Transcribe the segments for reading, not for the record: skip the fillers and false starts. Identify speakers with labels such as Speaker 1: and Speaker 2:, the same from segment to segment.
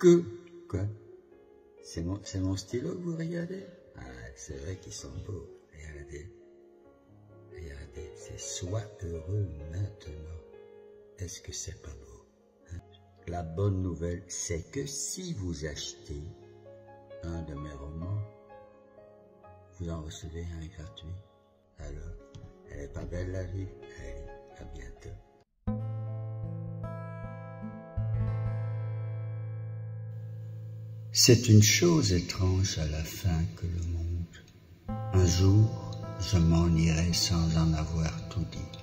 Speaker 1: que... Quoi? C'est mon stylo que vous regardez? Ah, c'est vrai qu'ils sont beaux. Regardez. Regardez, c'est sois heureux maintenant. Est-ce que c'est pas beau? Hein? La bonne nouvelle, c'est que si vous achetez un de mes romans, vous en recevez un gratuit. Alors, elle est pas belle la vie? Allez, à bientôt. C'est une chose étrange à la fin que le monde. Un jour, je m'en irai sans en avoir tout dit.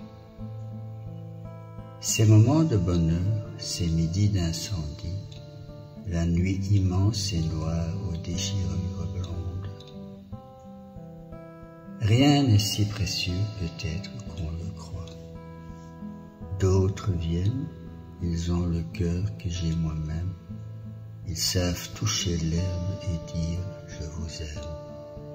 Speaker 1: Ces moments de bonheur, ces midis d'incendie, la nuit immense et noire aux déchirures blondes. Rien n'est si précieux peut-être qu'on le croit. D'autres viennent, ils ont le cœur que j'ai moi-même. Ils savent toucher l'herbe et dire « je vous aime »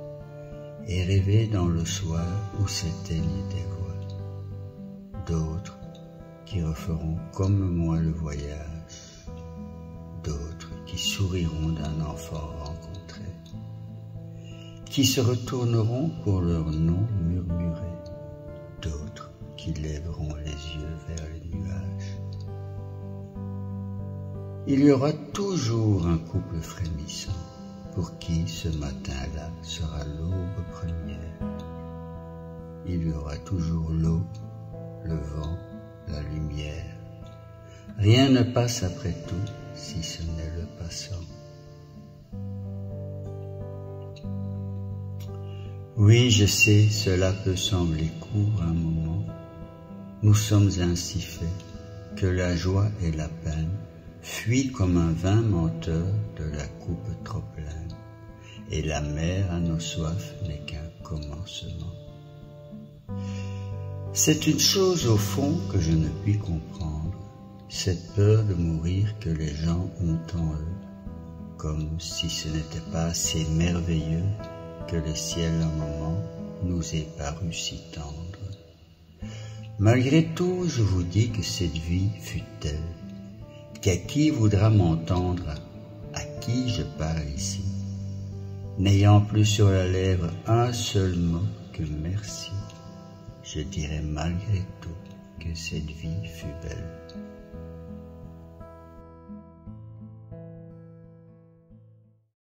Speaker 1: et rêver dans le soir où s'éteignent des voix. D'autres qui referont comme moi le voyage, d'autres qui souriront d'un enfant rencontré, qui se retourneront pour leur nom murmuré, d'autres qui lèveront les yeux vers les nuages. Il y aura toujours un couple frémissant pour qui ce matin-là sera l'aube première. Il y aura toujours l'eau, le vent, la lumière. Rien ne passe après tout si ce n'est le passant. Oui, je sais, cela peut sembler court un moment. Nous sommes ainsi faits que la joie et la peine fuient comme un vin menteur de la coupe trop pleine, et la mer à nos soifs n'est qu'un commencement. C'est une chose au fond que je ne puis comprendre, cette peur de mourir que les gens ont en eux, comme si ce n'était pas assez merveilleux que le ciel un moment nous ait paru si tendre. Malgré tout, je vous dis que cette vie fut telle qu'à qui voudra m'entendre, à qui je parle ici, n'ayant plus sur la lèvre un seul mot que merci, je dirai malgré tout que cette vie fut belle.